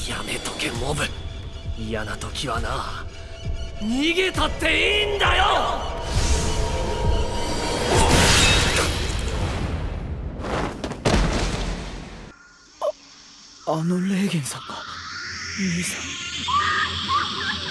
やめとけモブ。嫌な時はな、逃げたっていいんだよ。 あのレーゲンさんが兄さん。